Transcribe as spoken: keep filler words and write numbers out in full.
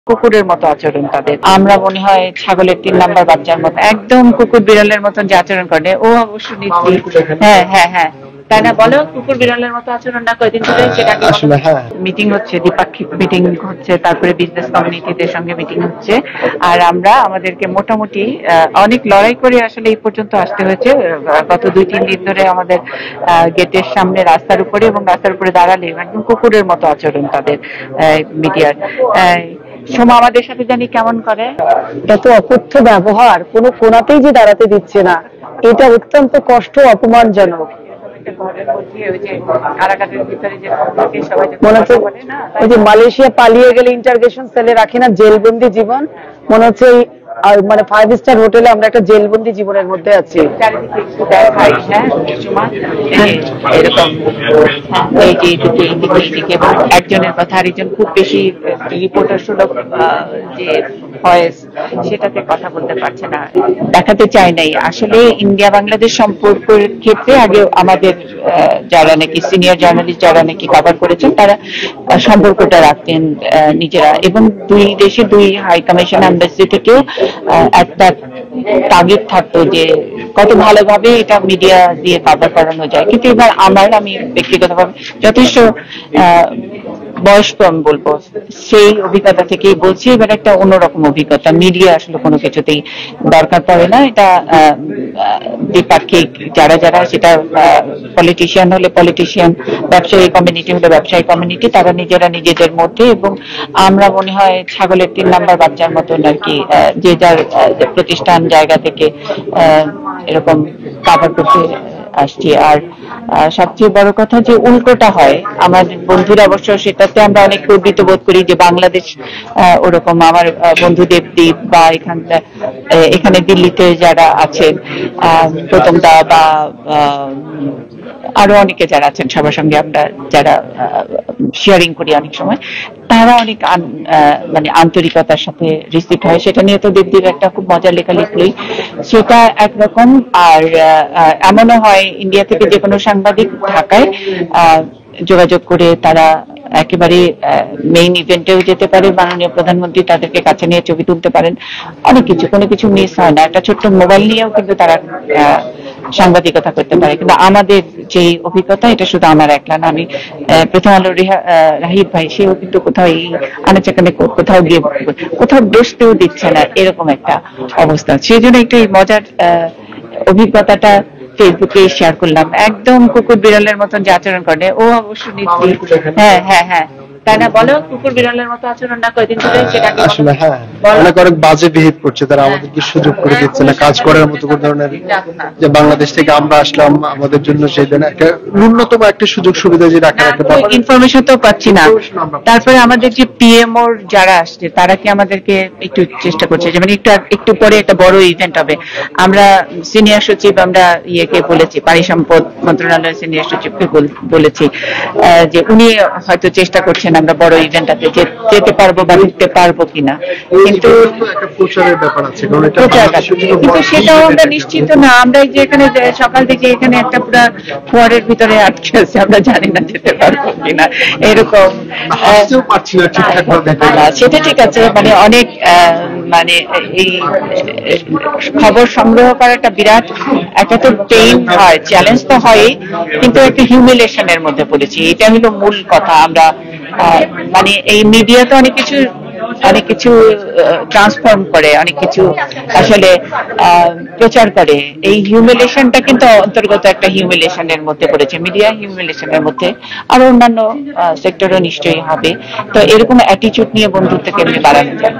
কুকুরের মতো আচরণ তাদের। আমরা মনে হয় ছাগলের তিন নাম্বার বাচ্চার মতো একদম কুকুর বিড়ালের মতন যে আচরণ করে, ও অবশ্য নীতি। হ্যাঁ হ্যাঁ হ্যাঁ তাই না, বলো? কুকুর বিড়ালের মতো আচরণ না কয়দিন ধরে সেটাকে মিটিং হচ্ছে, দ্বিপাক্ষিক মিটিং হচ্ছে, তারপরে বিজনেস কমিউনিটিদের সঙ্গে মিটিং হচ্ছে। আর আমরা আমাদেরকে মোটামুটি অনেক লড়াই করে আসলে এই পর্যন্ত আসতে হয়েছে। গত দুই তিন দিন ধরে আমাদের গেটের সামনে রাস্তার উপরে এবং রাস্তার উপরে দাঁড়ালে একদম কুকুরের মতো আচরণ তাদের মিডিয়ার। সোমা আমাদের সাথে জানি কেমন করে, এত অকথ্য ব্যবহার কোনো কোনাতেই যে দাঁড়াতে দিচ্ছে না, এটা অত্যন্ত কষ্ট অপমানজনক। মনে হচ্ছে ওই যে মালয়েশিয়া পালিয়ে গেলে ইন্টারগেশন সেলে রাখে না, জেলবন্দি জীবন, মনে হচ্ছে মানে ফাইভ স্টার হোটেলে আমরা একটা জেলবন্দি জীবনের মধ্যে আছি। একজনের কথা আরেকজন খুব বেশি রিপোর্টার সুলভ যে ভয়েস, সেটাতে কথা বলতে পারছে না, দেখাতে চায় নাই। আসলে ইন্ডিয়া বাংলাদেশ সম্পর্কের ক্ষেত্রে আগে আমাদের যারা নাকি সিনিয়র জার্নালিস্ট যারা নাকি কভার করেছেন তারা সম্পর্কটা রাখতেন নিজেরা, এবং দুই দেশে দুই হাই কমিশন এম্বাসি থেকেও একটা টার্গেট থাকতো যে কত ভালোভাবে এটা মিডিয়া দিয়ে কভার করানো যায়। কিন্তু এবার আমার আমি ব্যক্তিগতভাবে যথেষ্ট বয়স কম বলবো, সেই অভিজ্ঞতা থেকেই বলছি, এবার একটা অন্যরকম অভিজ্ঞতা। মিডিয়া আসলে কোনো কিছুতেই দরকার পড়ে না, এটা দ্বিপাক্ষিক যারা যারা সেটা পলিটিশিয়ান হলে পলিটিশিয়ান, ব্যবসায়ী কমিউনিটি হলে ব্যবসায়ী কমিউনিটি, তারা নিজেরা নিজেদের মধ্যে, এবং আমরা মনে হয় ছাগলের তিন নাম্বার বাচ্চার মতন আর কি যে যার প্রতিষ্ঠান জায়গা থেকে এরকম কাভার করতে আসছি। আর সবচেয়ে বড় কথা যে উল্টোটা হয়, আমাদের বন্ধুরা অবশ্য সেটাতে আমরা অনেক গর্বিত বোধ করি যে বাংলাদেশ ওরকম আমার বন্ধু দেবদীপ বা এখানটা এখানে দিল্লিতে যারা আছেন প্রথম দা বা আরো অনেকে যারা আছেন সবার সঙ্গে আমরা যারা শেয়ারিং করি অনেক সময়, তারা অনেক মানে আন্তরিকতার সাথে রিসিভ হয়। সেটা নিয়ে তো দেবদীপ একটা খুব মজার লেখা লিখলই, সেটা একরকম। আর এমনও হয় ইন্ডিয়া থেকে যে কোনো সাংবাদিক ঢাকায় যোগাযোগ করে তারা একেবারে মেইন ইভেন্টেও যেতে পারে, মাননীয় প্রধানমন্ত্রী তাদেরকে কাছে নিয়ে ছবি তুলতে পারেন, অনেক কিছু, কোনো কিছু মিস হয় না। একটা ছোট্ট মোবাইল নিয়েও কিন্তু তারা সাংবাদিকতা করতে পারে। কিন্তু আমাদের যে অভিজ্ঞতা, এটা শুধু আমার একলা না, আমি প্রথম আলো রাহিব ভাই, সেও কিন্তু কোথাও এই আনাচাকানে কোথাও গিয়ে কোথাও বসতেও দিচ্ছে না, এরকম একটা অবস্থা। সেই জন্য একটু এই মজার অভিজ্ঞতাটা ফেসবুকে শেয়ার করলাম। একদম কুকুর বিড়ালের মতন যে আচরণ করে, ও অবশ্য নীতি। হ্যাঁ হ্যাঁ হ্যাঁ তাই না, বলো? কুকুর বিড়ালের মতো আচরণ না কয়দিন ধরে সেটাকে আসলে হ্যাঁ অনেক অনেক বাজে বিহেভ করছে তারা, আমাদেরকে সুযোগ করে দিচ্ছে না কাজ করার মতো কোন ধরনের। যে বাংলাদেশ থেকে আমরা আসলাম, আমাদের জন্য সেই জন্য একটা ন্যূনতম একটা সুযোগ সুবিধা যে রাখার একটা ব্যাপার, ইনফরমেশন তো পাচ্ছি না। তারপরে আমাদের যে পিএমও যারা আসছে তারা কি আমাদেরকে একটু চেষ্টা করছে, যেমন একটু একটু পরে একটা বড় ইভেন্ট হবে, আমরা সিনিয়র সচিব আমরা ইয়েকে বলেছি, পানি সম্পদ মন্ত্রণালয়ের সিনিয়র সচিবকে বলেছি যে উনি হয়তো চেষ্টা করছেন আমরা বড় ইভেন্টটাতে যেতে পারবো বা দেখতে পারবো কিনা, কিন্তু কিন্তু সেটাও আমরা নিশ্চিত না। আমরা যে এখানে সকাল থেকে এখানে একটা পুরো ফোয়ারের ভিতরে আটকে আছে, আমরা জানি না যেতে পারবো কিনা, এরকম সেটা ঠিক আছে। মানে অনেক মানে এই খবর সংগ্রহ করা একটা বিরাট একটা তো পেইন হয়, চ্যালেঞ্জ তো হয়, কিন্তু একটা হিউমিলেশনের মধ্যে পড়েছি, এটা হলো মূল কথা। আমরা মানে এই মিডিয়া তো অনেক কিছু অনেক কিছু ট্রান্সফর্ম করে, অনেক কিছু আসলে প্রচার করে। এই হিউমিলেশনটা কিন্তু অন্তর্গত একটা হিউমিলেশনের মধ্যে পড়েছে, মিডিয়া হিউমিলেশনের মধ্যে, আর অন্যান্য সেক্টরও নিশ্চয়ই হবে। তো এরকম অ্যাটিটিউড নিয়ে বন্ধুত্ব কেমনি বাড়ানো যায়।